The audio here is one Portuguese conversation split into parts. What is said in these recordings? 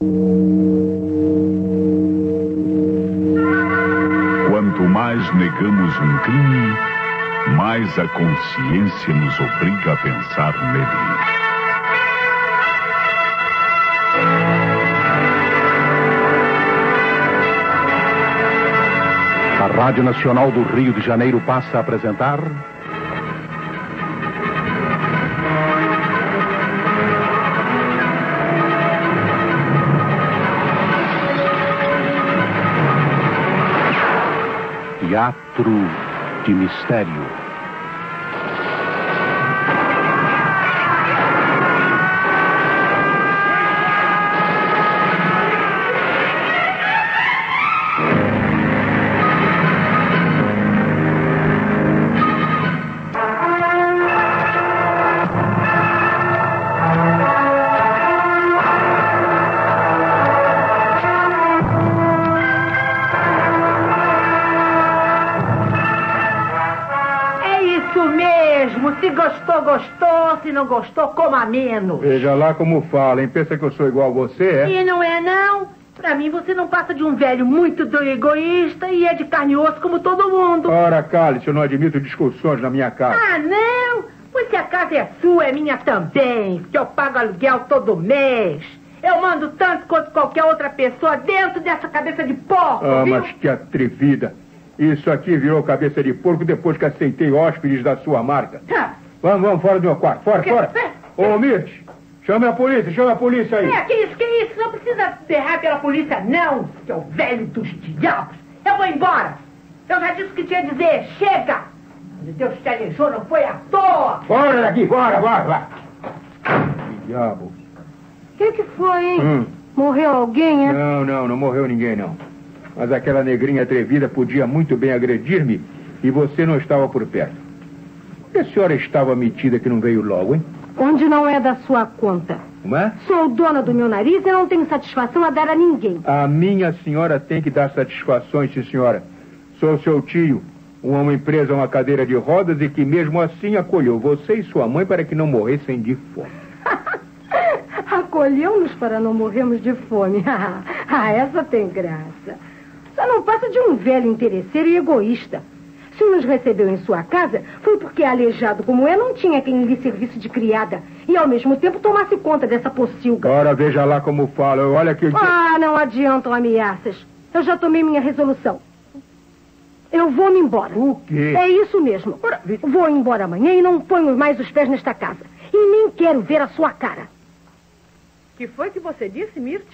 Quanto mais negamos um crime, mais a consciência nos obriga a pensar nele. A Rádio Nacional do Rio de Janeiro passa a apresentar... Teatro de Mistério. Se gostou, gostou. Se não gostou, coma menos. Veja lá como fala, hein? Pensa que eu sou igual a você, é? E não é, não. Pra mim, você não passa de um velho muito egoísta e é de carne e osso como todo mundo. Ora, cale-se, eu não admito discussões na minha casa. Ah, não? Pois se a casa é sua, é minha também. Porque eu pago aluguel todo mês. Eu mando tanto quanto qualquer outra pessoa dentro dessa cabeça de porco, Ah, viu? mas que atrevida. Isso aqui virou cabeça de porco depois que aceitei hóspedes da sua marca. Vamos, fora do meu quarto. Fora. Ô, Mirth, chame a polícia aí. Que isso? Não precisa berrar pela polícia, não, seu velho dos diabos. Eu vou embora. Eu já disse o que tinha a dizer. Chega! Quando Deus te alejou, não foi à toa. Fora daqui, bora. Que diabo. O que foi, hein? Morreu alguém, é? Não morreu ninguém, não. Mas aquela negrinha atrevida podia muito bem agredir-me e você não estava por perto. Por que a senhora estava metida que não veio logo, hein? Onde não é da sua conta. Como é? Sou dona do meu nariz e não tenho satisfação a dar a ninguém. A minha senhora tem que dar satisfações, sim, senhora. Sou seu tio, um homem preso a uma cadeira de rodas e que mesmo assim acolheu você e sua mãe para que não morressem de fome. Acolheu-nos para não morrermos de fome. Essa tem graça. Só não passa de um velho interesseiro e egoísta. Se nos recebeu em sua casa, foi porque, aleijado como é, não tinha quem lhe servisse de criada. E, ao mesmo tempo, tomasse conta dessa pocilga. Ora, veja lá como fala. Olha que... Não adiantam ameaças. Eu já tomei minha resolução. Eu vou me embora. O quê? É isso mesmo. Vou embora amanhã e não ponho mais os pés nesta casa. E nem quero ver a sua cara. Que foi que você disse, Mirth?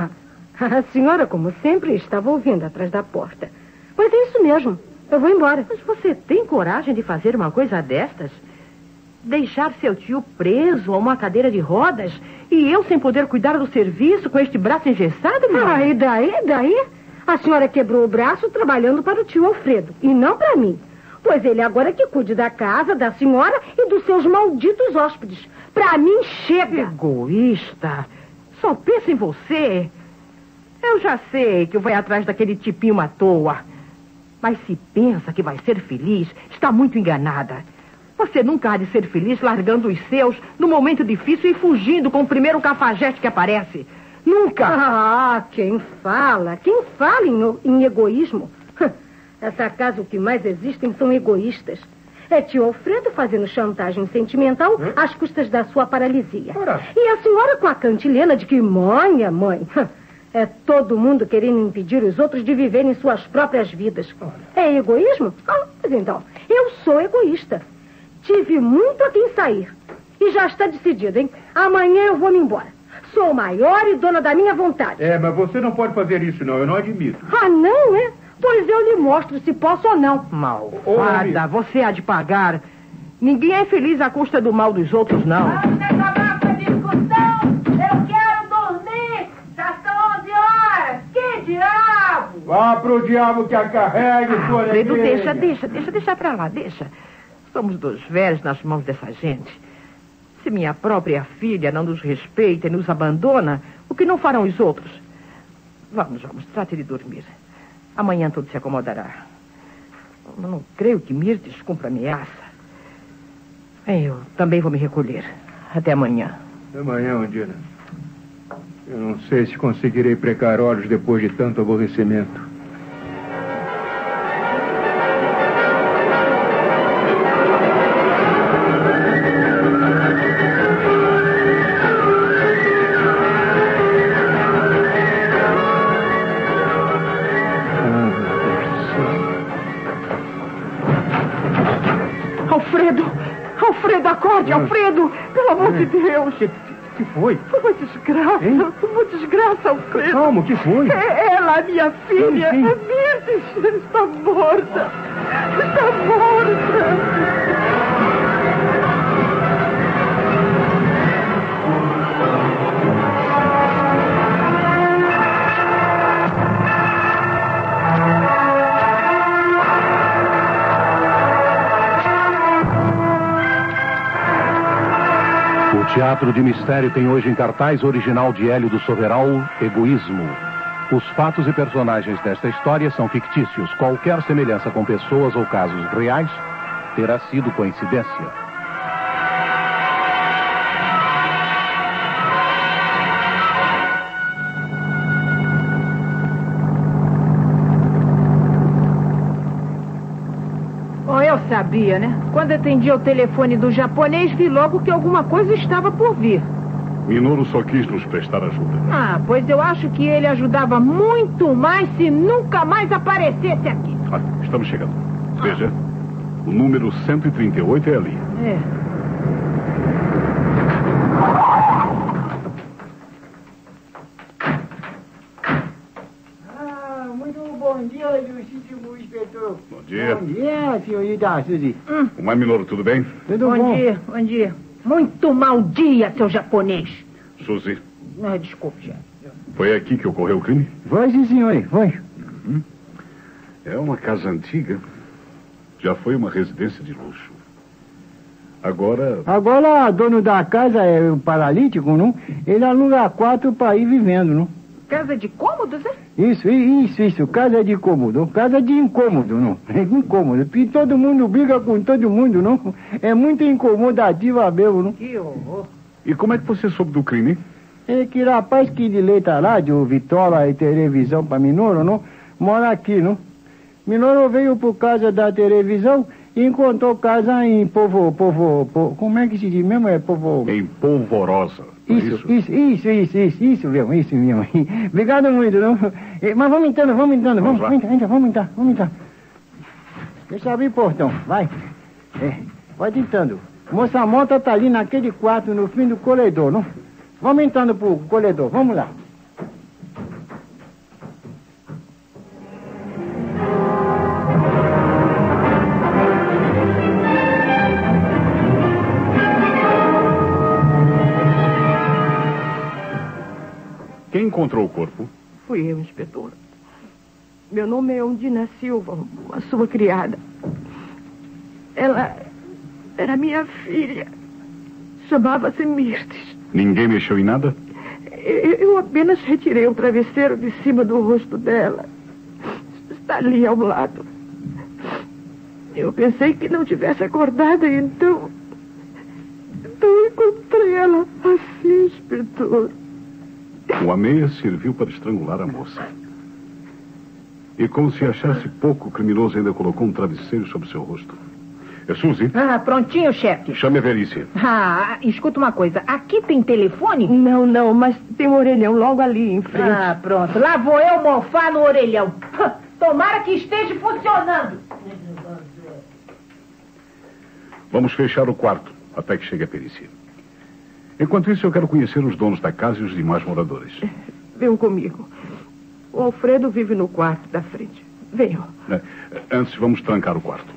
A senhora, como sempre, estava ouvindo atrás da porta. Pois é isso mesmo. Eu vou embora. Mas você tem coragem de fazer uma coisa destas? Deixar seu tio preso a uma cadeira de rodas e eu sem poder cuidar do serviço com este braço engessado, mãe? E daí? A senhora quebrou o braço trabalhando para o tio Alfredo e não para mim. Pois ele agora que cuide da casa, da senhora e dos seus malditos hóspedes. Para mim, chega. Egoísta. Só pensa em você. Eu já sei que vai atrás daquele tipinho à toa. Mas se pensa que vai ser feliz, está muito enganada. Você nunca há de ser feliz largando os seus no momento difícil e fugindo com o primeiro cafajeste que aparece. Nunca! Quem fala em egoísmo? Essa casa o que mais existem são egoístas. É tio Alfredo fazendo chantagem sentimental às custas da sua paralisia. E a senhora com a cantilena de que mãe é mãe. É todo mundo querendo impedir os outros de viverem suas próprias vidas. É egoísmo? Mas então, eu sou egoísta. Tive muito a quem sair. E já está decidido, hein? Amanhã eu vou me embora. Sou maior e dona da minha vontade. Mas você não pode fazer isso, não. Eu não admito. Não, é? Pois eu lhe mostro se posso ou não. Malvada, você há de pagar. Ninguém é feliz à custa do mal dos outros, não. Vamos acabar com a discussão. Eu quero dormir. Já são 11 horas. Que diabo? Vá pro diabo que a carregue, sua Alfredo, neguinha. deixa pra lá, deixa. Somos dois velhos nas mãos dessa gente. Se minha própria filha não nos respeita e nos abandona, o que não farão os outros? Vamos, trate de dormir. Amanhã tudo se acomodará. Eu não creio que Mirtes cumpra ameaça. Eu também vou me recolher. Até amanhã. Até amanhã, Ondina. Eu não sei se conseguirei precar olhos depois de tanto aborrecimento. Alfredo, acorde, Alfredo! Pelo amor de Deus! Que foi? Foi uma desgraça, uma desgraça, Alfredo. Calma, o que foi? Ela, minha filha, a Mirtes, está morta. Está morta. O Teatro de Mistério tem hoje em cartaz original de Hélio do Soveral, Egoísmo. Os fatos e personagens desta história são fictícios. Qualquer semelhança com pessoas ou casos reais terá sido coincidência. Eu sabia, né? Quando atendi o telefone do japonês, vi logo que alguma coisa estava por vir. Minoru só quis nos prestar ajuda. Pois eu acho que ele ajudava muito mais se nunca mais aparecesse aqui. Estamos chegando. Veja, o número 138 é ali. Bom dia, ilustríssimo inspetor. Bom dia. Bom dia, senhorita Suzy. Como é, Minoru, tudo bem? Tudo bom? Bom dia. Muito mau dia, seu japonês. Suzy, Desculpe, já. foi aqui que ocorreu o crime? Foi, sim, senhor, foi. É uma casa antiga. Já foi uma residência de luxo. Agora, dono da casa é o paralítico, não? Ele aluga quarto para ir vivendo, não? Casa de cômodos, é? Isso. Casa de cômodo. Casa de incômodo, não? É incômodo. E todo mundo briga com todo mundo, não? É muito incomodativa mesmo, não? Que horror. E como é que você soube do crime? É que rapaz que de leite a rádio, Vitória e televisão para Minoru, não? Mora aqui, não? Minoru veio por causa da televisão e encontrou casa em como é que se diz mesmo? Em Polvorosa. Isso mesmo. Obrigado muito, não? Mas vamos entrando. Vamos entrar. Deixa eu abrir o portão, vai. Pode entrando. Moça Mota tá ali naquele quarto no fim do corredor, não? Vamos entrando pro corredor, vamos lá. Quem encontrou o corpo? Fui eu, inspetor. Meu nome é Undina Silva, a sua criada. Ela era minha filha. Chamava-se Mirtes. Ninguém mexeu em nada? Eu apenas retirei o travesseiro de cima do rosto dela. Está ali ao lado. Eu pensei que não tivesse acordado, então encontrei ela assim, inspetor. O ameia serviu para estrangular a moça. E como se achasse pouco, o criminoso ainda colocou um travesseiro sobre seu rosto. É Suzy? Prontinho, chefe. Chame a Verícia. Escuta uma coisa. Aqui tem telefone? Não, mas tem um orelhão logo ali em frente. Pronto. Lá vou eu mofar no orelhão. Tomara que esteja funcionando. Vamos fechar o quarto até que chegue a perícia. Enquanto isso, eu quero conhecer os donos da casa e os demais moradores. Venham comigo. O Alfredo vive no quarto da frente. Venham. Antes, vamos trancar o quarto.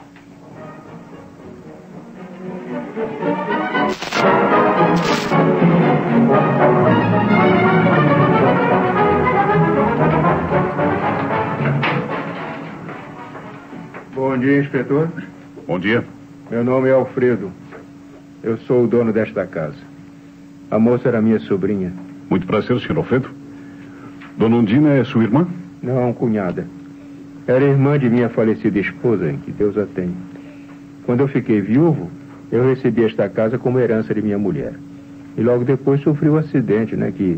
Bom dia, inspetor. Bom dia. Meu nome é Alfredo. Eu sou o dono desta casa. A moça era minha sobrinha. Muito prazer, Sr. Alfredo. Dona Undina é sua irmã? Não, cunhada. Era irmã de minha falecida esposa, que Deus a tenha. Quando eu fiquei viúvo, eu recebi esta casa como herança de minha mulher. E logo depois sofri um acidente, que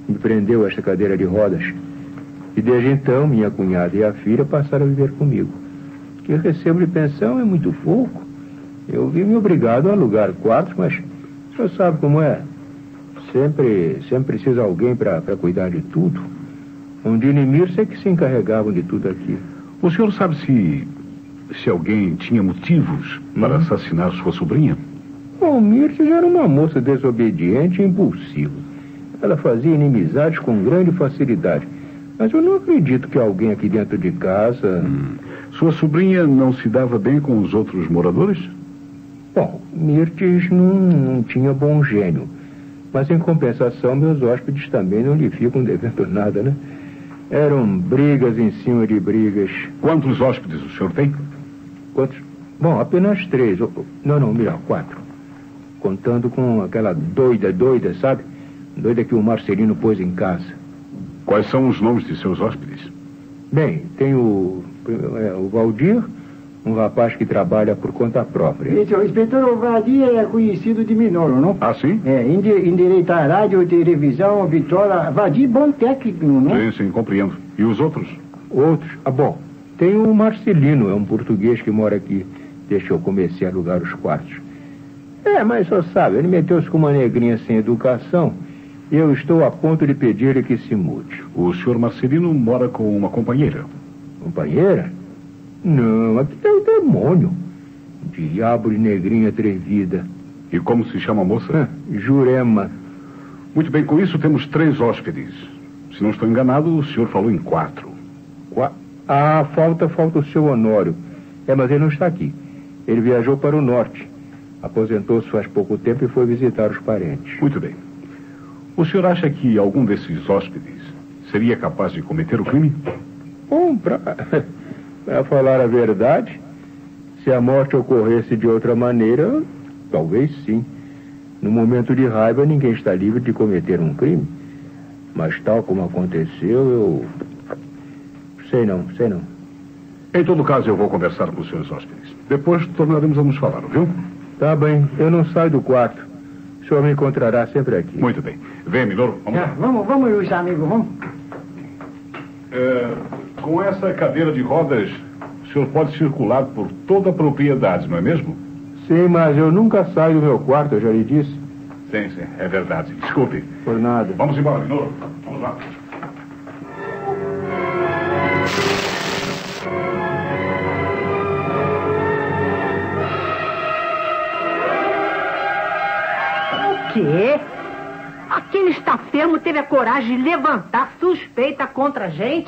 me prendeu esta cadeira de rodas. E desde então, minha cunhada e a filha passaram a viver comigo. O que eu recebo de pensão é muito pouco. Eu vi-me obrigado a alugar quartos, mas o senhor sabe como é. Sempre precisa alguém para cuidar de tudo. Ondina e Mirce é que se encarregavam de tudo aqui. O senhor sabe se alguém tinha motivos para assassinar sua sobrinha? Bom, Mirce já era uma moça desobediente e impulsiva. Ela fazia inimizades com grande facilidade. Mas eu não acredito que alguém aqui dentro de casa... Sua sobrinha não se dava bem com os outros moradores? Bom, Mirtes não tinha bom gênio. Mas, em compensação, meus hóspedes também não lhe ficam devendo nada, né? Eram brigas em cima de brigas. Quantos hóspedes o senhor tem? Quantos? Bom, apenas 3. Não, melhor, 4. Contando com aquela doida, sabe? Doida que o Marcelino pôs em casa. Quais são os nomes de seus hóspedes? Bem, tem o Valdir, um rapaz que trabalha por conta própria. O inspetor Valdir é conhecido de Minoro, não? Ah, sim? Endireitar rádio, televisão, vitória. Valdir, bom técnico, não? Sim, compreendo. E os outros? Outros? Bom, tem o Marcelino, é um português que mora aqui. Deixa eu comecei a alugar os quartos. Mas só sabe, ele meteu-se com uma negrinha sem educação. Eu estou a ponto de pedir-lhe que se mude. O senhor Marcelino mora com uma companheira? Companheira? Não, aqui tem um demônio. Diabo de negrinha atrevida. E como se chama a moça? Jurema. Muito bem, com isso temos 3 hóspedes. Se não estou enganado, o senhor falou em 4. Falta o seu Honório. Mas ele não está aqui. Ele viajou para o norte. Aposentou-se faz pouco tempo e foi visitar os parentes. Muito bem. O senhor acha que algum desses hóspedes seria capaz de cometer o crime? Bom, para falar a verdade, se a morte ocorresse de outra maneira, talvez sim. No momento de raiva, ninguém está livre de cometer um crime. Mas tal como aconteceu, eu... Sei não. Em todo caso, eu vou conversar com os seus hóspedes. Depois tornaremos a nos falar, viu? Tá bem, eu não saio do quarto. O senhor me encontrará sempre aqui. Muito bem. Vem, Minoro, vamos lá. Vamos, Luiz, amigo, vamos. Com essa cadeira de rodas, o senhor pode circular por toda a propriedade, não é mesmo? Sim, mas eu nunca saio do meu quarto, eu já lhe disse. Sim, é verdade. Desculpe. Por nada. Vamos embora, Minoro. Vamos lá. Quê? Aquele estafermo teve a coragem de levantar suspeita contra a gente?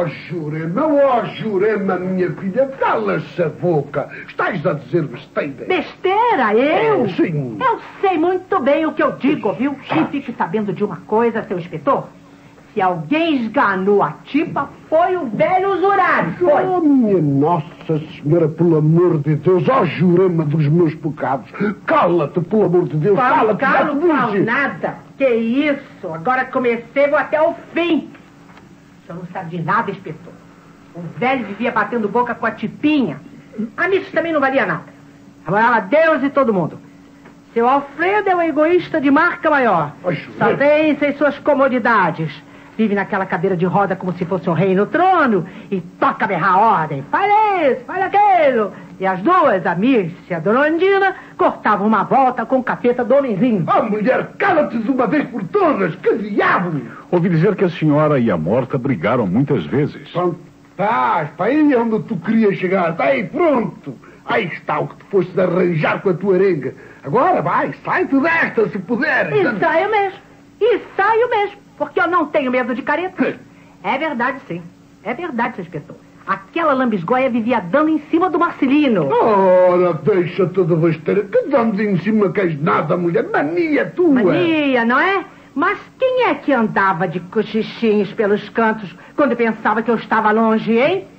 Jurema, minha filha, cala-se a boca. Estás a dizer besteira. Besteira? Eu? Sim. Eu sei muito bem o que eu digo, viu? E fique sabendo de uma coisa, seu inspetor. Se alguém esganou a tipa, foi o velho usurário, foi. Minha Nossa Senhora, pelo amor de Deus, Jurema dos meus pecados. Cala-te, pelo amor de Deus, cala-te. Não falo nada. Que isso? Agora comecei, vou até o fim. O senhor não sabe de nada, inspetor. O velho vivia batendo boca com a tipinha. A Miss também não valia nada. Trabalhava Deus e todo mundo. Seu Alfredo é um egoísta de marca maior. Só pensa em suas comodidades. Vive naquela cadeira de roda como se fosse um rei no trono e toca berrar a ordem. Faz isso, faz aquilo. E as duas, a Mirce e a Dona Ondina, cortavam uma volta com o capeta do homenzinho. Mulher, cala-te de uma vez por todas. Que diabo! Ouvi dizer que a senhora e a morta brigaram muitas vezes. Estás, aí é onde tu querias chegar. Está aí, pronto. Aí está o que tu foste arranjar com a tua arenga. Agora vai, sai-te desta, se puder. E saio mesmo. Porque eu não tenho medo de careta. É verdade, sim. É verdade, seu inspetor. Aquela lambisgoia vivia dando em cima do Marcelino. Ora, deixa toda besteira. Que dando em cima queres nada, mulher? Mania tua. Mania, não é? Mas quem é que andava de cochichinhos pelos cantos quando pensava que eu estava longe, hein?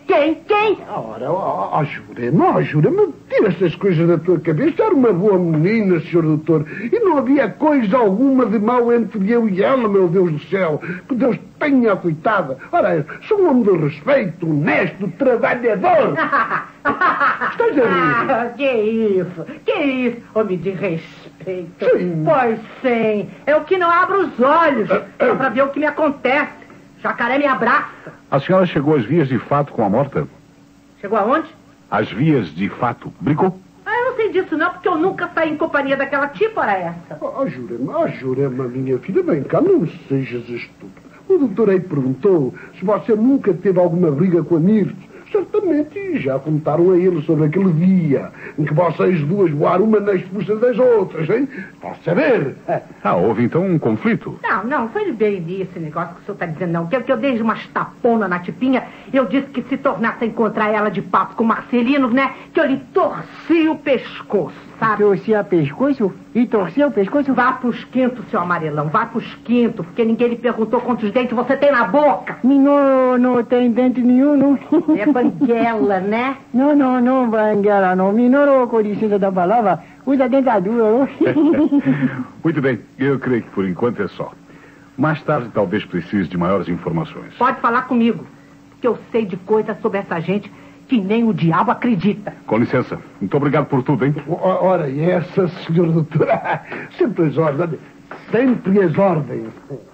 Quem? Ora, Jurema, tira essas coisas da tua cabeça. Era uma boa menina, senhor doutor, e não havia coisa alguma de mal entre eu e ela, meu Deus do céu. Que Deus tenha a coitada. Ora, sou um homem de respeito, honesto, trabalhador. Estás a rir? Que isso? Homem de respeito. Sim. Pois sim, é o que não abre os olhos, só pra ver o que me acontece. Jacaré me abraça. A senhora chegou às vias de fato com a morta? Chegou aonde? Às vias de fato. Brigou? Eu não sei disso não, porque eu nunca saí em companhia daquela tipa, era essa. Jurema, minha filha, vem cá, não sejas estúpida. O doutor aí perguntou se você nunca teve alguma briga com a Mirtes. Certamente já contaram a ele sobre aquele dia em que vocês duas voaram uma nas expulsas das outras, hein? Posso saber? Houve então um conflito? Não foi bem esse negócio que o senhor está dizendo, não. Que eu dei umas taponas na tipinha, eu disse que se tornasse a encontrar ela de papo com o Marcelino, né? Que eu lhe torci o pescoço, sabe? Torcia o pescoço? E torcia o pescoço? Vá pros quintos, seu amarelão, vá pros quintos, porque ninguém lhe perguntou quantos dentes você tem na boca. Não tem dente nenhum, não. É banguela, né? Não, banguela, não. Minoro, com licença da palavra, usa dentadura, não? Muito bem, eu creio que por enquanto é só. Mais tarde talvez precise de maiores informações. Pode falar comigo, que eu sei de coisas sobre essa gente que nem o diabo acredita. Com licença. Muito obrigado por tudo, hein? Ora, e essa, senhor doutor? Sempre as ordens. Sempre as ordens.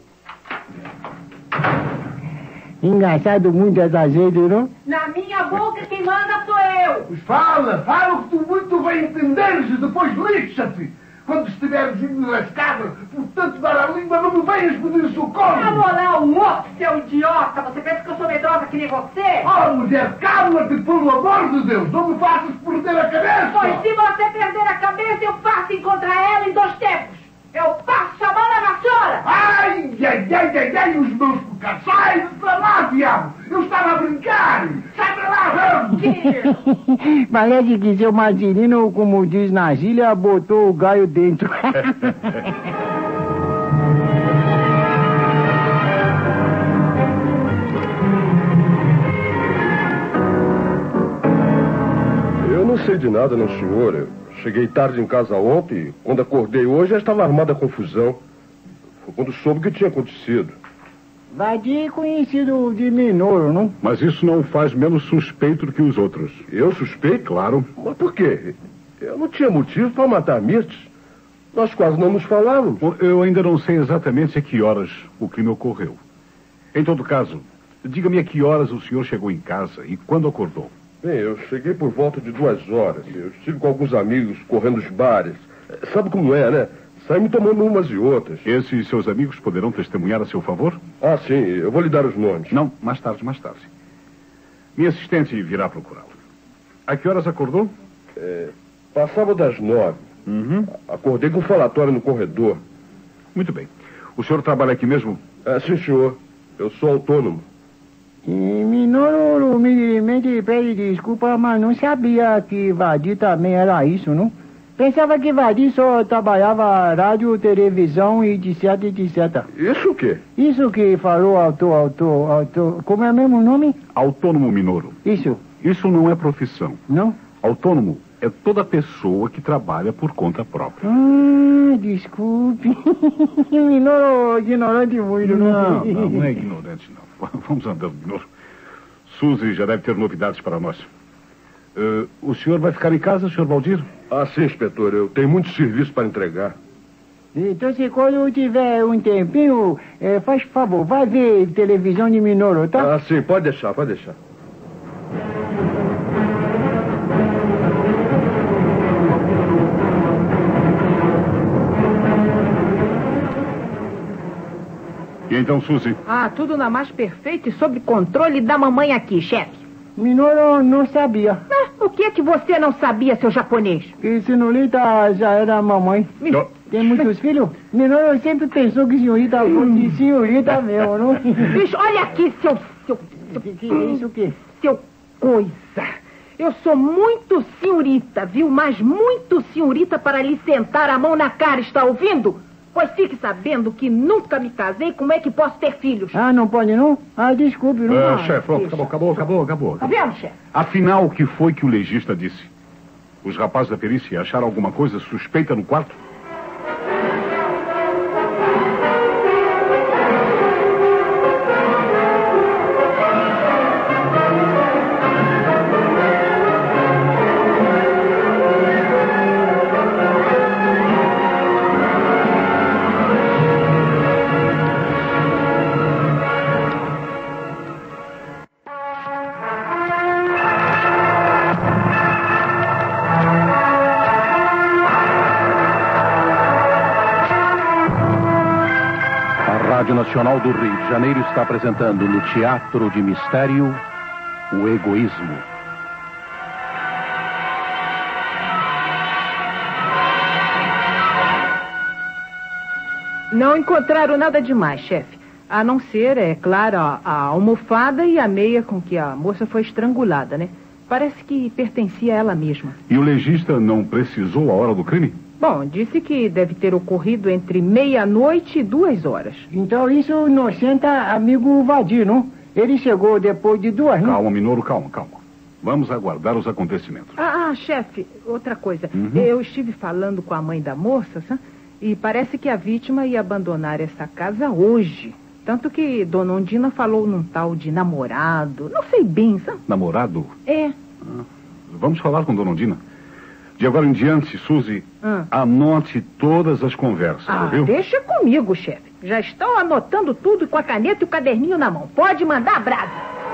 Engraçado muito essa gente, não? Na minha boca quem manda sou eu. Pois fala o que tu muito bem entenderes, depois lixa-te. Quando estiveres enlascado, portanto, dar a língua, não me venhas pedir socorro. Lá, o outro, seu idiota. Você pensa que eu sou medrosa que nem você? Oh, mulher, calma-te, pelo amor de Deus. Não me faças perder a cabeça. Pois se você perder a cabeça, eu faço encontrar ela em 2 tempos. Eu passo a mão na vassoura. Ai, os meus pecados. Sai para lá, diabo. Eu estava a brincar. Sai para lá, vamos. Parece que seu Marcelino, como diz na gíria, botou o gaio dentro. Eu não sei de nada, não, senhor. Eu cheguei tarde em casa ontem. Quando acordei hoje, já estava armada a confusão. Foi quando soube o que tinha acontecido. Vadir conhecido de Minoro, não? Mas isso não o faz menos suspeito do que os outros. Eu suspeito? Claro. Mas por quê? Eu não tinha motivo para matar a Mirtes. Nós quase não nos falávamos. Bom, eu ainda não sei exatamente a que horas o crime ocorreu. Em todo caso, diga-me a que horas o senhor chegou em casa e quando acordou. Bem, eu cheguei por volta de 2 horas. Eu estive com alguns amigos correndo os bares. Sabe como é, né? Saímos tomando umas e outras. Esses seus amigos poderão testemunhar a seu favor? Ah, sim. Eu vou lhe dar os nomes. Não, mais tarde. Minha assistente virá procurá-lo. A que horas acordou? Passava das 9. Acordei com um falatório no corredor. Muito bem. O senhor trabalha aqui mesmo? Sim, senhor. Eu sou autônomo. E Minoro humildemente pede desculpa, mas não sabia que Vadir também era isso, não? Pensava que Vadir só trabalhava rádio, televisão e etc. Isso o quê? Isso que falou autor. Como é mesmo o nome? Autônomo Minoro. Isso. Isso não é profissão. Não? Autônomo é toda pessoa que trabalha por conta própria. Desculpe. Minoro ignorante muito, Não é ignorante, não. Vamos andando, Minoro. Suzy já deve ter novidades para nós. O senhor vai ficar em casa, senhor Valdir? Sim, inspetor. Eu tenho muito serviço para entregar. Então, se quando tiver um tempinho, faz favor, vai ver televisão de Minoro, tá? Sim, pode deixar. E então, Suzy? Tudo na mais perfeito e sob controle da mamãe aqui, chefe. Minoro não sabia. O que é que você não sabia, seu japonês? Que senhorita já era mamãe. Tem muitos filhos? Minoro sempre pensou que senhorita fosse senhorita mesmo, não? Bicho, olha aqui, seu... Isso o quê? Seu coisa. Eu sou muito senhorita, viu? Mas muito senhorita para lhe sentar a mão na cara, está ouvindo? Pois fique sabendo que nunca me casei, como é que posso ter filhos? Ah, não pode não? Ah, desculpe, não. Chefe, pronto, acabou. Tá vendo, chefe? Afinal, o que foi que o legista disse? Os rapazes da perícia acharam alguma coisa suspeita no quarto? Rádio Nacional do Rio de Janeiro está apresentando no Teatro de Mistério o Egoísmo. Não encontraram nada demais, chefe. A não ser, é claro, a almofada e a meia com que a moça foi estrangulada, né? Parece que pertencia a ela mesma. E o legista não precisou a hora do crime? Bom, disse que deve ter ocorrido entre 00:30 e 2h. Então isso inocenta amigo Vadir, não? Ele chegou depois de 2, não? Calma, Minoro, calma. Vamos aguardar os acontecimentos. Chefe, outra coisa. Eu estive falando com a mãe da moça, sabe? E parece que a vítima ia abandonar essa casa hoje. Tanto que Dona Ondina falou num tal de namorado. Não sei bem, sabe? Namorado? É. Vamos falar com Dona Ondina. De agora em diante, Suzy, anote todas as conversas, ouviu? Deixa comigo, chefe. Já estão anotando tudo com a caneta e o caderninho na mão. Pode mandar brasa.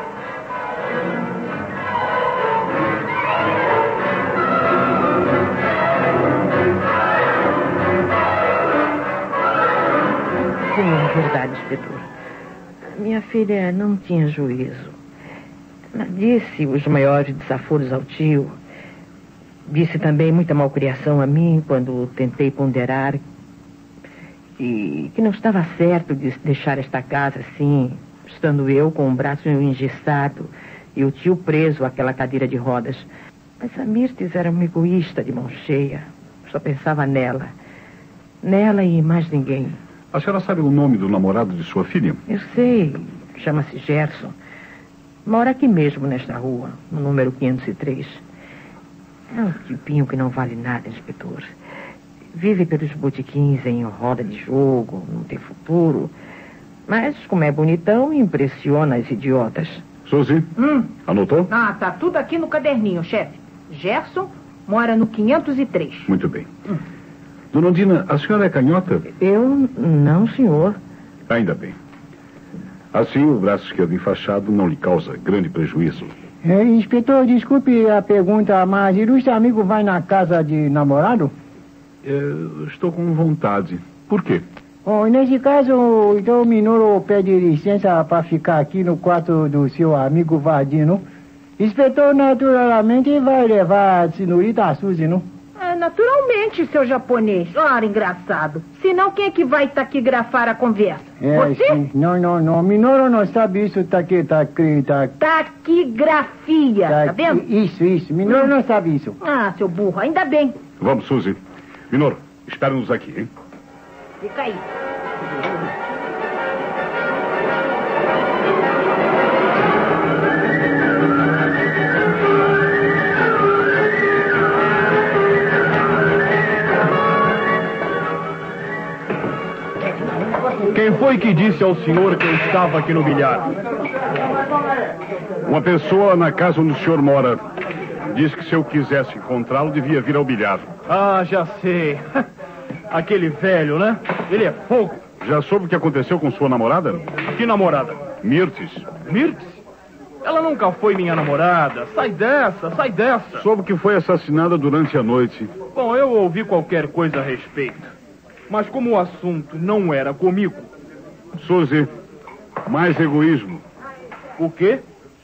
Sim, é verdade, inspetor. Minha filha não tinha juízo. Disse os maiores desaforos ao tio. Disse também muita malcriação a mim quando tentei ponderar que não estava certo de deixar esta casa assim, estando eu com o braço engessado e o tio preso àquela cadeira de rodas. Mas a Mirtes era uma egoísta de mão cheia. Só pensava nela. Nela e mais ninguém. A senhora sabe o nome do namorado de sua filha? Eu sei. Chama-se Gerson. Mora aqui mesmo nesta rua, no número 503. É um tipinho que não vale nada, inspetor. Vive pelos botequins em roda de jogo, não tem futuro. Mas, como é bonitão, impressiona as idiotas. Suzy, anotou? Tá tudo aqui no caderninho, chefe. Gerson mora no 503. Muito bem. Dona Ondina, a senhora é canhota? Eu não, senhor. Ainda bem. Assim, o braço esquerdo enfaixado não lhe causa grande prejuízo. Inspetor, desculpe a pergunta, mas ilustre amigo vai na casa de namorado? Estou com vontade. Por quê? Bom, nesse caso, então o Minoro pede licença para ficar aqui no quarto do seu amigo Vadino. Inspetor, naturalmente, vai levar a senhorita Suzy, não? Naturalmente, seu japonês. Ora, engraçado. Senão, quem é que vai taquigrafar a conversa? Você? Sim. Não. Minoro não sabe isso, taquigrafia, tá vendo? Isso. Minoro não sabe isso. Seu burro, ainda bem. Vamos, Suzy. Minoro, espere-nos aqui, hein? Fica aí. Quem foi que disse ao senhor que eu estava aqui no bilhar? Uma pessoa na casa onde o senhor mora disse que se eu quisesse encontrá-lo, devia vir ao bilhar. Já sei. Aquele velho, né? Ele é fogo. Já soube o que aconteceu com sua namorada? Que namorada? Mirtes. Mirtes? Ela nunca foi minha namorada. Sai dessa. Soube que foi assassinada durante a noite. Bom, eu ouvi qualquer coisa a respeito. Mas como o assunto não era comigo... Suzy, mais egoísmo. O quê?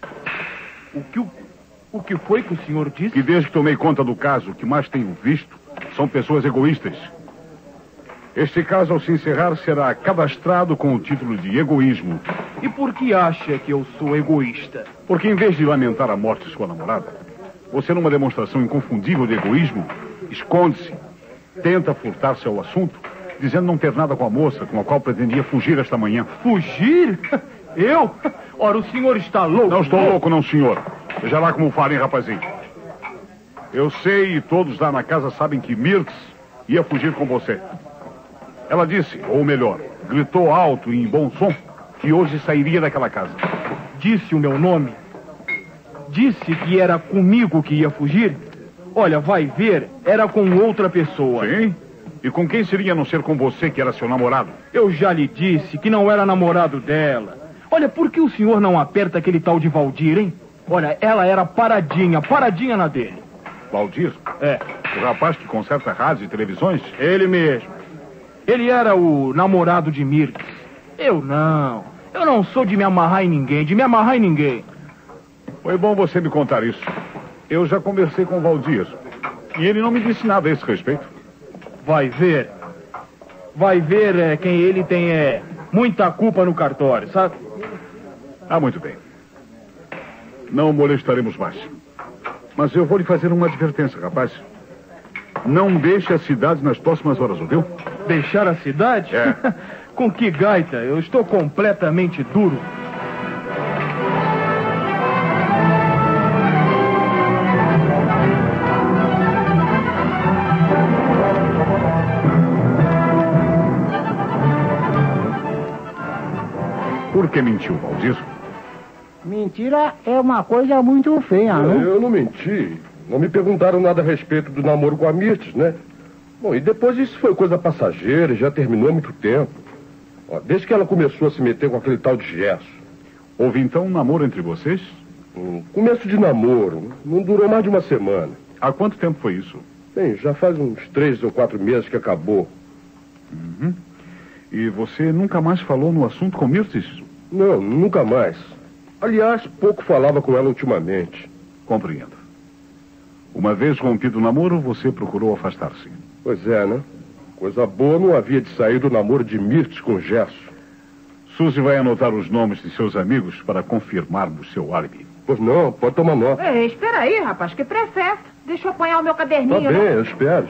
O que foi que o senhor disse? Que desde que tomei conta do caso, o que mais tenho visto são pessoas egoístas. Este caso, ao se encerrar, será cadastrado com o título de egoísmo. E por que acha que eu sou egoísta? Porque em vez de lamentar a morte de sua namorada, você, numa demonstração inconfundível de egoísmo, esconde-se, tenta furtar-se ao assunto dizendo não ter nada com a moça com a qual pretendia fugir esta manhã. Fugir? Eu? Ora, o senhor está louco. Não estou louco, não, senhor. Veja lá como fala, hein, rapazinho. Eu sei e todos lá na casa sabem que Mirtz ia fugir com você. Ela disse, ou melhor, gritou alto e em bom som, que hoje sairia daquela casa. Disse o meu nome? Disse que era comigo que ia fugir? Olha, vai ver, era com outra pessoa. Sim? E com quem seria a não ser com você, que era seu namorado? Eu já lhe disse que não era namorado dela. Olha, por que o senhor não aperta aquele tal de Valdir, hein? Olha, ela era paradinha na dele. Valdir? É. O rapaz que conserta rádios e televisões? Ele mesmo. Ele era o namorado de Mirtz. Eu não sou de me amarrar em ninguém, Foi bom você me contar isso. Eu já conversei com o Valdir. E ele não me disse nada a esse respeito. Vai ver. Quem ele tem muita culpa no cartório, sabe? Ah, muito bem. Não molestaremos mais. Mas eu vou lhe fazer uma advertência, rapaz. Não deixe a cidade nas próximas horas, ouviu? Deixar a cidade? É. Com que gaita? Eu estou completamente duro. Por que mentiu, Valdir? Mentira é uma coisa muito feia, né? Eu não menti. Não me perguntaram nada a respeito do namoro com a Mirtz, né? Bom, e depois isso foi coisa passageira, já terminou há muito tempo. Ó, desde que ela começou a se meter com aquele tal de Gesso. Houve então um namoro entre vocês? Começo de namoro. Não durou mais de uma semana. Há quanto tempo foi isso? Bem, já faz uns 3 ou 4 meses que acabou. Uhum. E você nunca mais falou no assunto com Mirtz? Não, nunca mais. Aliás, pouco falava com ela ultimamente. Compreendo. Uma vez rompido o namoro, você procurou afastar-se. Pois é, né? Coisa boa não havia de sair do namoro de Mirtz com Gesso. Suzy vai anotar os nomes de seus amigos para confirmarmos seu álibi. Pois não, pode tomar nota. Ei, espera aí, rapaz, que precesso. Deixa eu apanhar o meu caderninho. Tá bem, eu espero.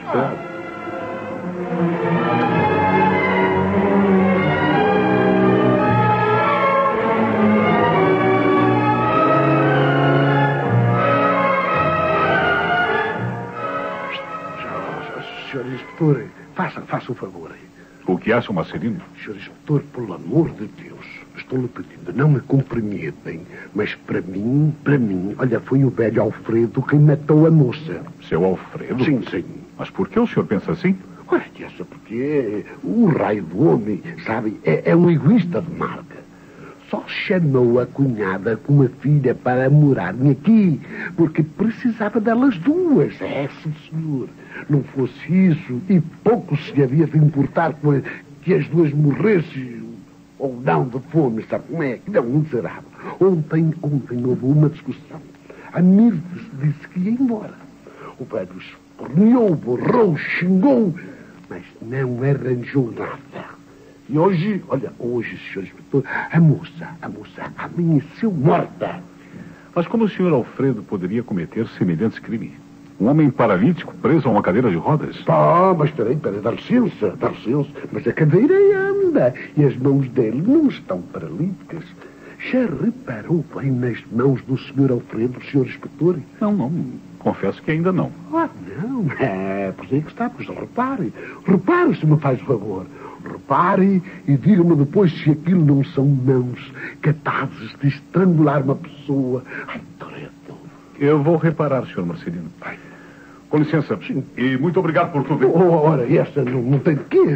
Senhor inspetor, faça um favor aí. O que acha, Marcelino? Senhor inspetor, pelo amor de Deus, estou-lhe pedindo, não me comprometem, mas para mim, olha, foi o velho Alfredo quem matou a moça. Seu Alfredo? Sim. Mas por que o senhor pensa assim? Olha, essa porque o raio do homem, sabe, é um egoísta de marca. Só chamou a cunhada com a filha para morarem aqui, porque precisava delas duas. É, sim, senhor. Não fosse isso, e pouco se havia de importar que as duas morressem, ou não, de fome, sabe como é? Que não, miserável. Ontem houve uma discussão. A Mirtz disse que ia embora. O velho esperneou, borrou, xingou, mas não arranjou nada. E hoje, senhor inspetor, a moça amanheceu morta. Mas como o senhor Alfredo poderia cometer semelhante crime? Um homem paralítico preso a uma cadeira de rodas? Mas peraí, dá licença. Mas a cadeira anda e as mãos dele não estão paralíticas. Já reparou bem nas mãos do senhor Alfredo, senhor inspetor? Não. Confesso que ainda não. Não. Pois aí que está, pois repare, se me faz o favor. Repare e diga-me depois se aquilo não são mãos capazes de estrangular uma pessoa. Ai, credo. Eu vou reparar, senhor Marcelino. Com licença. Sim. E muito obrigado por tudo. Ora, esta não tem de quê.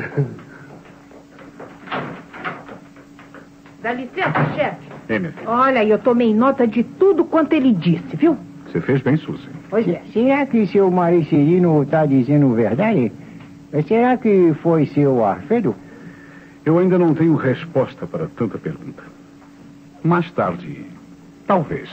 Dá licença, chefe. Minha filha. Olha, eu tomei nota de tudo quanto ele disse, viu? Você fez bem, Suzy. Pois é. Será que seu Marcelino está dizendo verdade? Será que foi seu Alfredo? Eu ainda não tenho resposta para tanta pergunta. Mais tarde, talvez.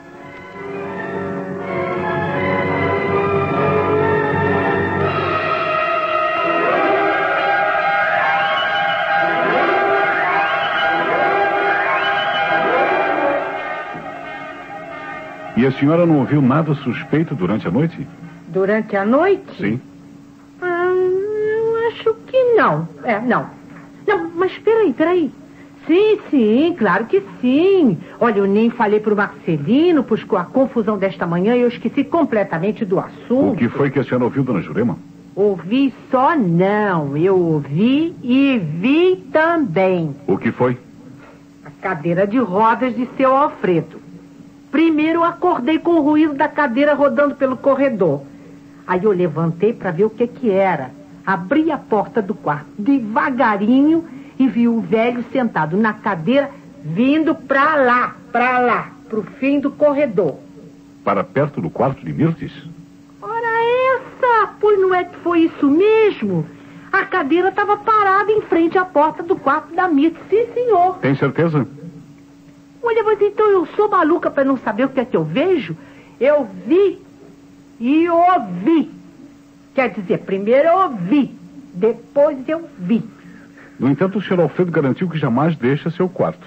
E a senhora não ouviu nada suspeito durante a noite? Durante a noite? Sim. Eu acho que Não, não. Não, mas peraí. Sim, claro que sim. Olha, eu nem falei pro Marcelino, pois com a confusão desta manhã eu esqueci completamente do assunto. O que foi que a senhora ouviu, dona Jurema? Ouvi só não. Eu ouvi e vi também. O que foi? A cadeira de rodas de seu Alfredo. Primeiro eu acordei com o ruído da cadeira rodando pelo corredor. Aí eu levantei para ver o que era. Abri a porta do quarto devagarinho e vi o velho sentado na cadeira, vindo pra lá, pro fim do corredor. Para perto do quarto de Mirtes? Ora essa, pois não é que foi isso mesmo? A cadeira estava parada em frente à porta do quarto da Mirtes, sim, senhor. Tem certeza? Olha, mas então eu sou maluca para não saber o que é que eu vejo? Eu vi e ouvi. Quer dizer, primeiro eu ouvi, depois eu vi. No entanto, o senhor Alfredo garantiu que jamais deixa seu quarto.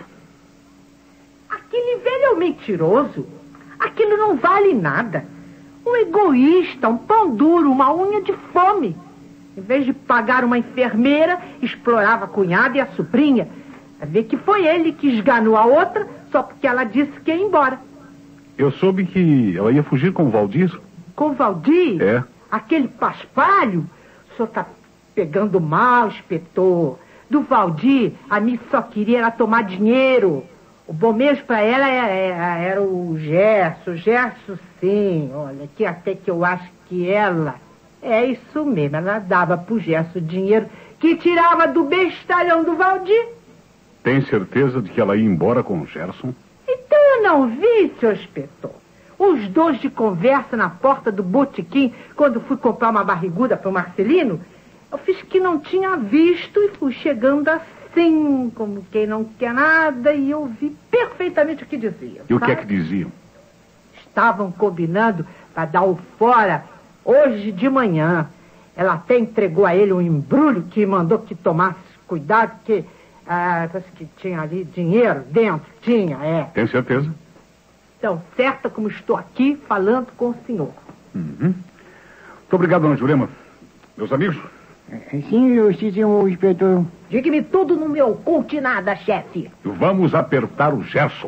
Aquele velho é um mentiroso. Aquilo não vale nada. Um egoísta, um pão duro, uma unha de fome. Em vez de pagar uma enfermeira, explorava a cunhada e a sobrinha. A ver que foi ele que esganou a outra só porque ela disse que ia embora. Eu soube que ela ia fugir com o Valdir. Com o Valdir? É. Aquele paspalho? O senhor tá pegando mal, inspetor. Do Valdir, a Miss só queria era tomar dinheiro. O bom mesmo pra ela era o Gerson. O Gerson, sim. Olha, que até que eu acho que ela... É isso mesmo, ela dava pro Gerson dinheiro que tirava do bestalhão do Valdir. Tem certeza de que ela ia embora com o Gerson? Então eu não vi, seu inspetor. Os dois de conversa na porta do botequim, quando fui comprar uma barriguda pro Marcelino, eu fiz que não tinha visto e fui chegando assim, como quem não quer nada, e eu vi perfeitamente o que diziam. E o que é que diziam? Estavam combinando para dar o fora hoje de manhã. Ela até entregou a ele um embrulho que mandou que tomasse cuidado, que parece que tinha ali dinheiro dentro. Tinha. Tem certeza? Então, certa como estou aqui falando com o senhor. Uhum. Muito obrigado, dona Jurema. Meus amigos? Sim, senhor inspetor. Diga-me tudo, não me oculte nada, chefe. Vamos apertar o Gerson.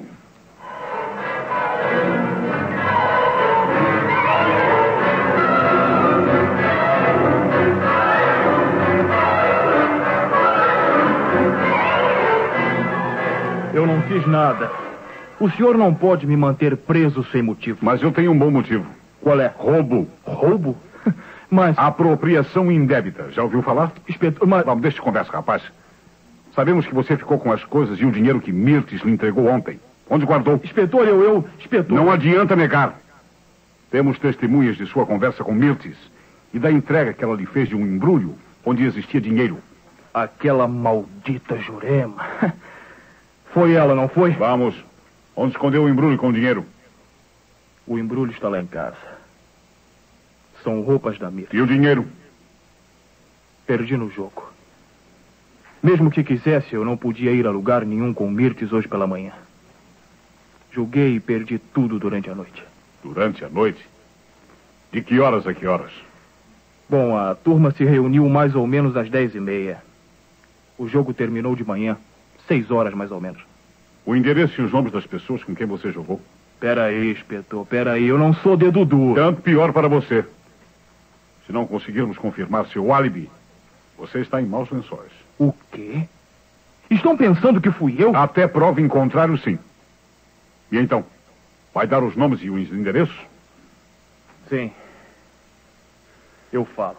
Eu não fiz nada. O senhor não pode me manter preso sem motivo. Mas eu tenho um bom motivo. Qual é? Roubo. Roubo? Mas... Apropriação indébita. Já ouviu falar? Inspetor, mas... Vamos, deixa de conversa, rapaz. Sabemos que você ficou com as coisas e o dinheiro que Mirtes lhe entregou ontem. Onde guardou? Inspetor, Inspetor... Não adianta negar. Temos testemunhas de sua conversa com Mirtes e da entrega que ela lhe fez de um embrulho onde existia dinheiro. Aquela maldita Jurema. Foi ela, não foi? Vamos. Onde escondeu o embrulho com o dinheiro? O embrulho está lá em casa. São roupas da Mirtes. E o dinheiro? Perdi no jogo. Mesmo que quisesse, eu não podia ir a lugar nenhum com Mirtes hoje pela manhã. Joguei e perdi tudo durante a noite. Durante a noite? De que horas a que horas? Bom, a turma se reuniu mais ou menos às 10h30. O jogo terminou de manhã, 6 horas mais ou menos. O endereço e os nomes das pessoas com quem você jogou? Peraí, inspetor, peraí, eu não sou dedo duro. Tanto pior para você. Se não conseguirmos confirmar seu álibi, você está em maus lençóis. O quê? Estão pensando que fui eu? Até prova em contrário, sim. E então? Vai dar os nomes e os endereços? Sim. Eu falo.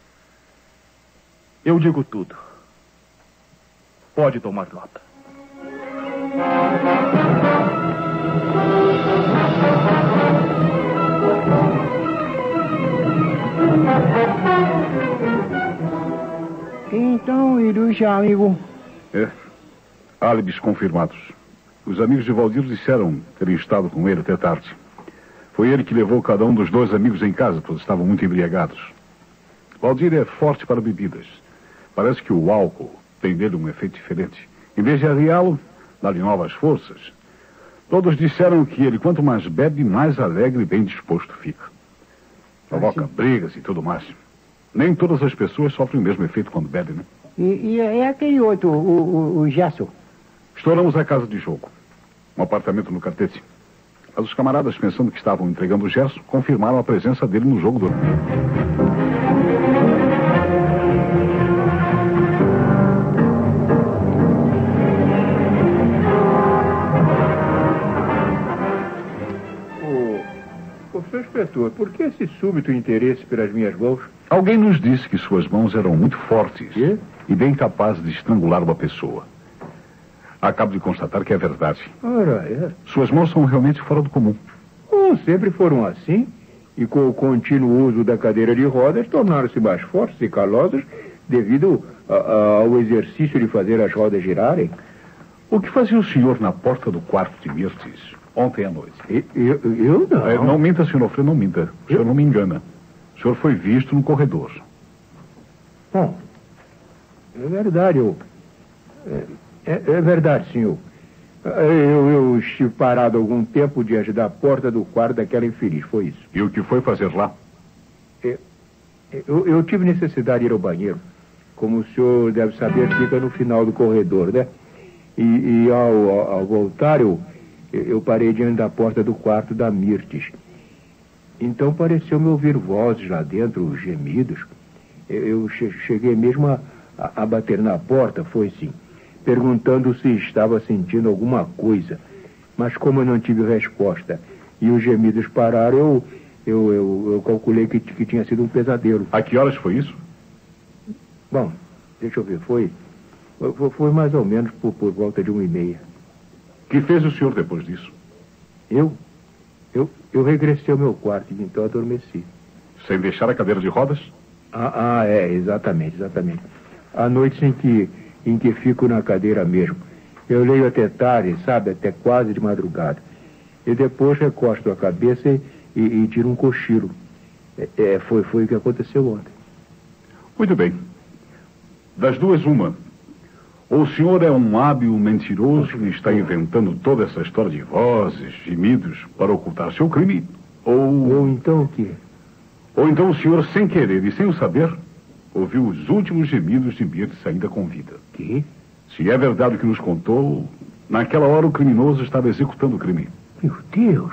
Eu digo tudo. Pode tomar nota. Então, ilustre amigo. Álibis confirmados. Os amigos de Valdir disseram terem estado com ele até tarde. Foi ele que levou cada um dos 2 amigos em casa, pois estavam muito embriagados. Valdir é forte para bebidas. Parece que o álcool tem nele um efeito diferente. Em vez de arriá-lo, dá-lhe novas forças. Todos disseram que ele, quanto mais bebe, mais alegre e bem disposto fica. Provoca brigas e tudo mais. Nem todas as pessoas sofrem o mesmo efeito quando bebem, né? E é aquele outro, o Gerson? Estouramos a casa de jogo. Um apartamento no Catete. Mas os camaradas, pensando que estavam entregando o Gerson, confirmaram a presença dele no jogo do... Senhor inspetor, por que esse súbito interesse pelas minhas mãos? Alguém nos disse que suas mãos eram muito fortes e bem capazes de estrangular uma pessoa. Acabo de constatar que é verdade. Ora, é. Suas mãos são realmente fora do comum. Sempre foram assim. E com o contínuo uso da cadeira de rodas, tornaram-se mais fortes e calosas devido ao exercício de fazer as rodas girarem. O que fazia o senhor na porta do quarto de Mirtes ontem à noite? Eu não. Não minta, senhor Alfredo, não minta. O senhor não me engana. O senhor foi visto no corredor. Bom, é verdade, É verdade, senhor. Eu estive parado algum tempo diante da porta do quarto daquela infeliz, foi isso. E o que foi fazer lá? Eu tive necessidade de ir ao banheiro. Como o senhor deve saber, fica no final do corredor, né? E ao voltar, eu parei diante da porta do quarto da Mirtes. Então pareceu-me ouvir vozes lá dentro, gemidos. Eu cheguei mesmo a bater na porta, foi sim, perguntando se estava sentindo alguma coisa. Mas como eu não tive resposta e os gemidos pararam, eu calculei que tinha sido um pesadelo. A que horas foi isso? Bom, deixa eu ver, foi mais ou menos por volta de 1h30. Que fez o senhor depois disso? Eu regressei ao meu quarto e então adormeci. Sem deixar a cadeira de rodas? Exatamente. Há noites em que fico na cadeira mesmo. Eu leio até tarde, sabe, até quase de madrugada. E depois recosto a cabeça e tiro um cochilo. Foi o que aconteceu ontem. Muito bem. Das duas, uma. Ou o senhor é um hábil mentiroso e está inventando toda essa história de vozes, gemidos, para ocultar seu crime, Ou então o quê? Ou então o senhor, sem querer e sem o saber, ouviu os últimos gemidos de Mirtes ainda com vida. Que? Se é verdade o que nos contou, naquela hora o criminoso estava executando o crime. Meu Deus!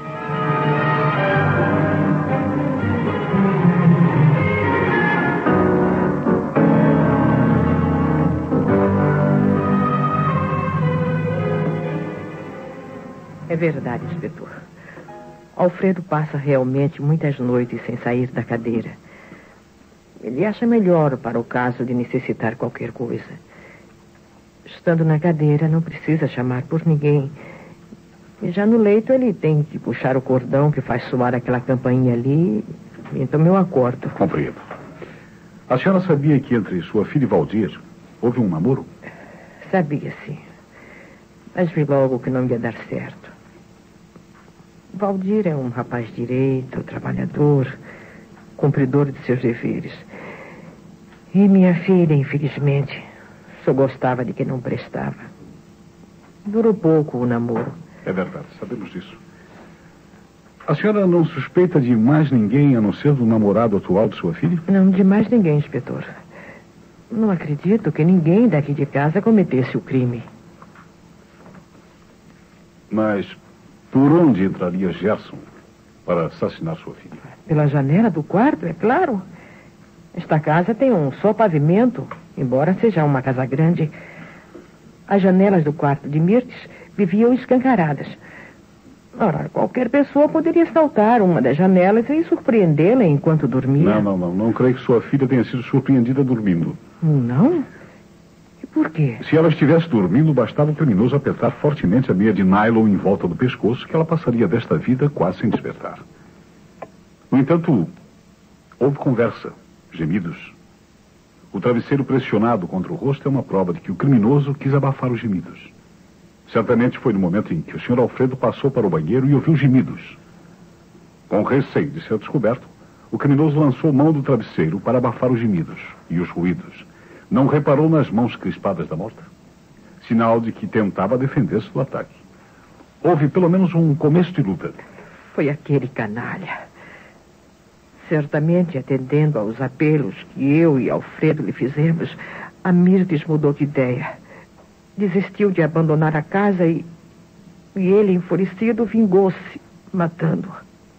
É verdade, inspetor. Alfredo passa realmente muitas noites sem sair da cadeira. Ele acha melhor para o caso de necessitar qualquer coisa. Estando na cadeira, não precisa chamar por ninguém. E já no leito, ele tem que puxar o cordão que faz soar aquela campainha ali. Então eu acordo. Compreendo. A senhora sabia que entre sua filha e Valdir houve um namoro? Sabia, sim. Mas vi logo que não ia dar certo. Valdir é um rapaz direito, trabalhador, cumpridor de seus deveres. E minha filha, infelizmente, só gostava de quem não prestava. Durou pouco o namoro. É verdade, sabemos disso. A senhora não suspeita de mais ninguém a não ser do namorado atual de sua filha? Não, de mais ninguém, inspetor. Não acredito que ninguém daqui de casa cometesse o crime. Mas por onde entraria Gerson para assassinar sua filha? Pela janela do quarto, é claro. Esta casa tem um só pavimento, embora seja uma casa grande. As janelas do quarto de Mirtes viviam escancaradas. Ora, qualquer pessoa poderia saltar uma das janelas e surpreendê-la enquanto dormia. Não creio que sua filha tenha sido surpreendida dormindo. Não? E por quê? Se ela estivesse dormindo, bastava o criminoso apertar fortemente a meia de nylon em volta do pescoço, que ela passaria desta vida quase sem despertar. No entanto, houve conversa, gemidos. O travesseiro pressionado contra o rosto é uma prova de que o criminoso quis abafar os gemidos. Certamente foi no momento em que o Sr. Alfredo passou para o banheiro e ouviu gemidos. Com receio de ser descoberto, o criminoso lançou mão do travesseiro para abafar os gemidos e os ruídos. Não reparou nas mãos crispadas da morta? Sinal de que tentava defender-se do ataque. Houve pelo menos um começo de luta. Foi aquele canalha. Certamente, atendendo aos apelos que eu e Alfredo lhe fizemos, A Mirtes mudou de ideia. Desistiu de abandonar a casa e ele, enfurecido, vingou-se, matando-a.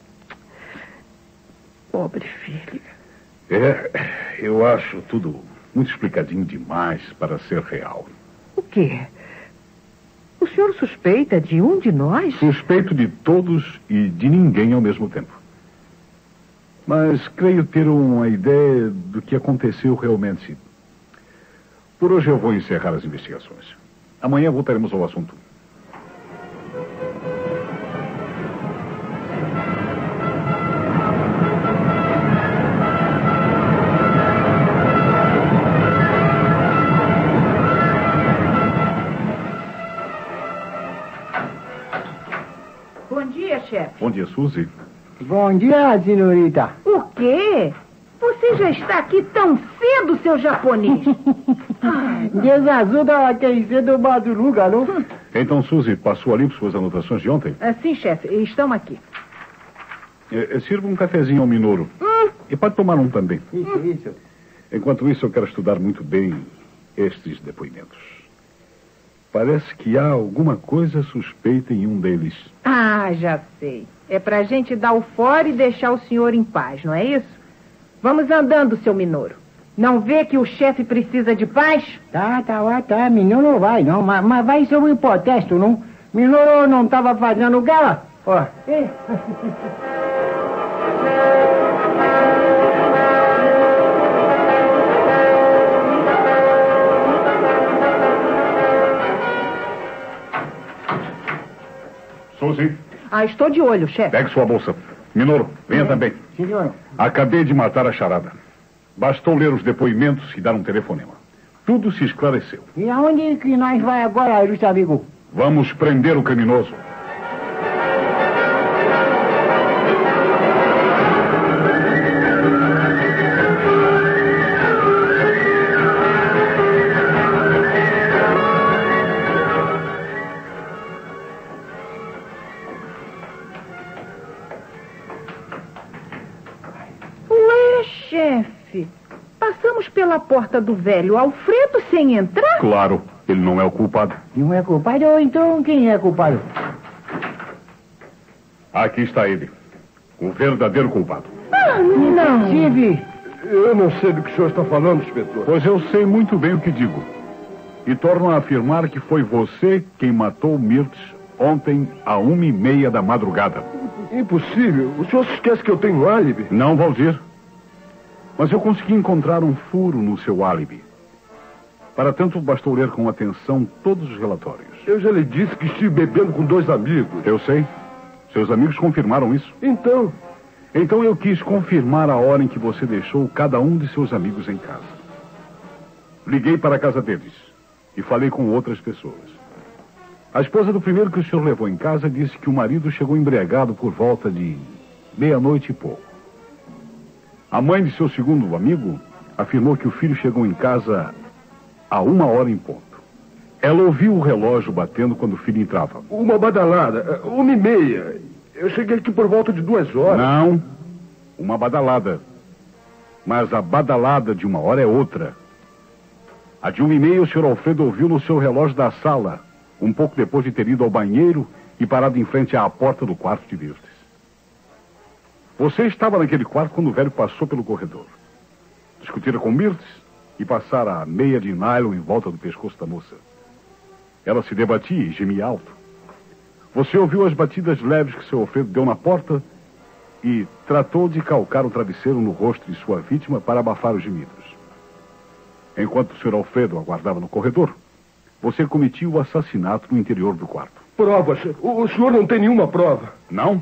Pobre filha. Eu acho tudo muito explicadinho demais para ser real. O quê? O senhor suspeita de um de nós? Suspeito de todos e de ninguém ao mesmo tempo. Mas creio ter uma ideia do que aconteceu realmente. Por hoje eu vou encerrar as investigações. Amanhã voltaremos ao assunto. Bom dia, chefe. Bom dia, Suzy. Bom dia, senhorita. O quê? Você já está aqui tão cedo, seu japonês? Deus ajuda a quem cedo madruga, não? Então, Suzy, passou ali por suas anotações de ontem? Sim, chefe. Estão aqui. Sirva um cafezinho ao Minoru. E pode tomar um também. Isso. Enquanto isso, eu quero estudar muito bem estes depoimentos. Parece que há alguma coisa suspeita em um deles. Ah, já sei. É pra gente dar o fora e deixar o senhor em paz, não é isso? Vamos andando, seu Minoru. Não vê que o chefe precisa de paz? Tá. Minoru vai, não. Mas vai sobre o protesto, não? Minoru não estava fazendo gala? Ó. Suzy, Estou de olho, chefe. pegue sua bolsa. Minoru, venha também. Senhor. Acabei de matar a charada. Bastou ler os depoimentos e dar um telefonema. Tudo se esclareceu. E aonde que nós vai agora, ilustre amigo? Vamos prender o criminoso. Chefe, passamos pela porta do velho Alfredo sem entrar? Claro, ele não é o culpado. Não é culpado? Então quem é culpado? Aqui está ele. O verdadeiro culpado. Não. Steve. Eu não sei do que o senhor está falando, inspetor. Pois eu sei muito bem o que digo. E torno a afirmar que foi você quem matou Mirtes ontem à 1h30 da madrugada. Impossível. O senhor se esquece que eu tenho um álibi? Não, Valdir. Mas eu consegui encontrar um furo no seu álibi. Para tanto, bastou ler com atenção todos os relatórios. Eu já lhe disse que estive bebendo com 2 amigos. Eu sei. Seus amigos confirmaram isso. Então eu quis confirmar a hora em que você deixou cada um de seus amigos em casa. Liguei para a casa deles e falei com outras pessoas. A esposa do primeiro que o senhor levou em casa disse que o marido chegou embriagado por volta de 00:30 e pouco. A mãe de seu segundo amigo afirmou que o filho chegou em casa a 1h em ponto. Ela ouviu o relógio batendo quando o filho entrava. Uma badalada, 1h30. Eu cheguei aqui por volta de 2 horas. Não, uma badalada. Mas a badalada de 1 hora é outra. A de 1h30 o senhor Alfredo ouviu no seu relógio da sala, um pouco depois de ter ido ao banheiro e parado em frente à porta do quarto de Mirtes. Você estava naquele quarto quando o velho passou pelo corredor. Discutira com Mirtes e passara a meia de nylon em volta do pescoço da moça. Ela se debatia e gemia alto. Você ouviu as batidas leves que seu Alfredo deu na porta e tratou de calcar o travesseiro no rosto de sua vítima para abafar os gemidos. Enquanto o Sr. Alfredo aguardava no corredor, você cometia o assassinato no interior do quarto. Provas? O senhor não tem nenhuma prova? Não?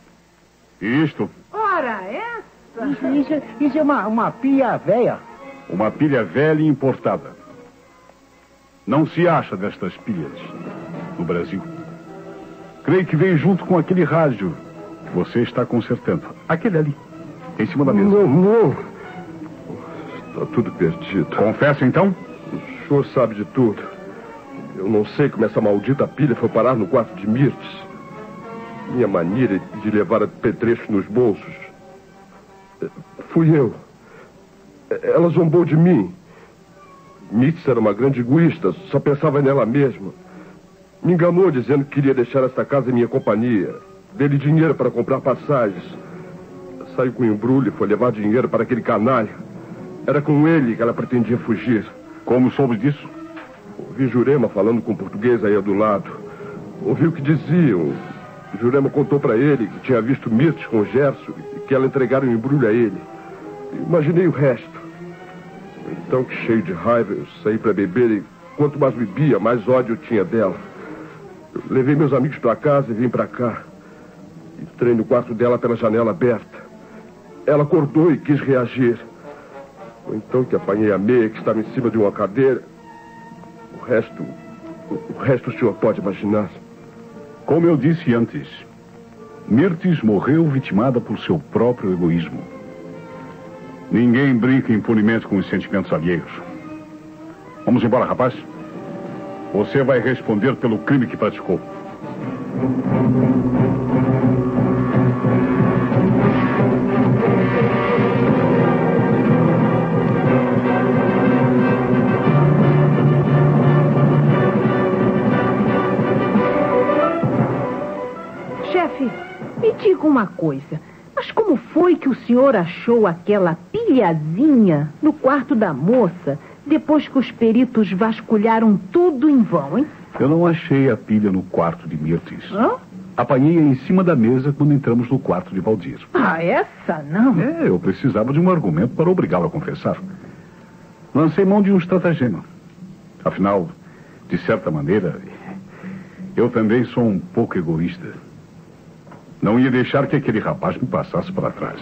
E isto? Ora, essa? Isso é uma pilha velha. Uma pilha velha e importada. Não se acha destas pilhas no Brasil. Creio que veio junto com aquele rádio que você está consertando. Aquele ali, em cima da mesa. Não. Está tudo perdido. Confessa, então? O senhor sabe de tudo. Eu não sei como essa maldita pilha foi parar no quarto de Mirtes. Minha maneira de levar apetrechos nos bolsos. Fui eu. Ela zombou de mim. Mirtes era uma grande egoísta, só pensava nela mesma. Me enganou dizendo que queria deixar esta casa em minha companhia. Dei-lhe dinheiro para comprar passagens. Saiu com um embrulho e foi levar dinheiro para aquele canalha. Era com ele que ela pretendia fugir. Como soube disso? Ouvi Jurema falando com o português aí do lado. Ouvi o que diziam. Jurema contou para ele que tinha visto Mirtes com o Gerson e que ela entregara um embrulho a ele. Imaginei o resto. Então, que cheio de raiva, eu saí para beber e quanto mais bebia, mais ódio eu tinha dela. Eu levei meus amigos para casa e vim para cá. Entrei no quarto dela pela janela aberta. Ela acordou e quis reagir. Foi então que apanhei a meia que estava em cima de uma cadeira. O resto o senhor pode imaginar. Como eu disse antes, Mirtes morreu vitimada por seu próprio egoísmo. Ninguém brinca impunemente com os sentimentos alheios. Vamos embora, rapaz. Você vai responder pelo crime que praticou. Chefe, me diga uma coisa. Mas como foi que o senhor achou aquela pilhazinha no quarto da moça depois que os peritos vasculharam tudo em vão, hein? Eu não achei a pilha no quarto de Mirtes. Hã? Apanhei-a em cima da mesa quando entramos no quarto de Valdir. Ah, essa não? Eu precisava de um argumento para obrigá-lo a confessar. Lancei mão de um estratagema. Afinal, de certa maneira, eu também sou um pouco egoísta. Não ia deixar que aquele rapaz me passasse para trás.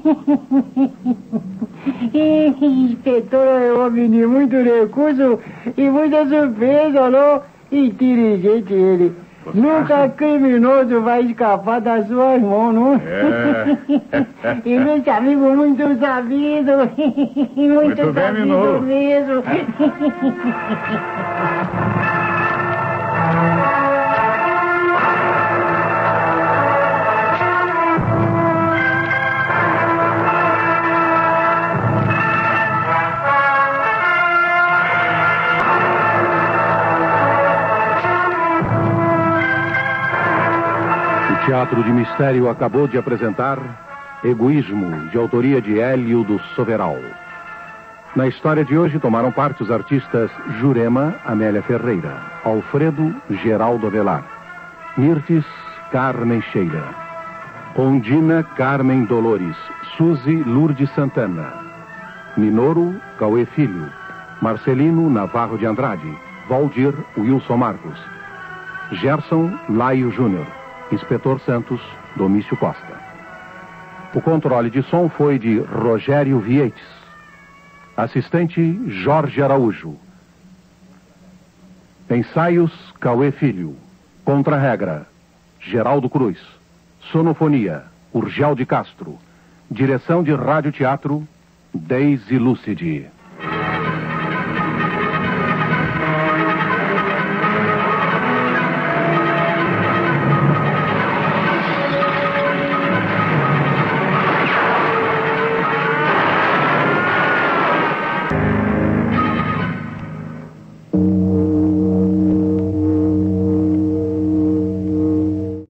Inspetor é um homem de muito recurso e muita surpresa, não? Inteligente ele. Nunca criminoso vai escapar das suas mãos, não? É. E meu amigo muito sabido. Muito bem, sabido Minoro. mesmo. O Teatro de Mistério acabou de apresentar Egoísmo, de autoria de Hélio do Soveral. Na história de hoje tomaram parte os artistas Jurema, Amélia Ferreira, Alfredo, Geraldo Avelar, Mirtes, Carmen Sheila, Ondina, Carmen Dolores, Suzy, Lourdes Santana, Minoro, Cauê Filho, Marcelino, Navarro de Andrade, Valdir, Wilson Marcos, Gerson, Laio Júnior, Inspetor Santos, Domício Costa. O controle de som foi de Rogério Vietes. Assistente, Jorge Araújo. Ensaios, Cauê Filho. Contra-regra, Geraldo Cruz. Sonofonia, Urgel de Castro. Direção de Rádio Teatro, Deise Lucidi.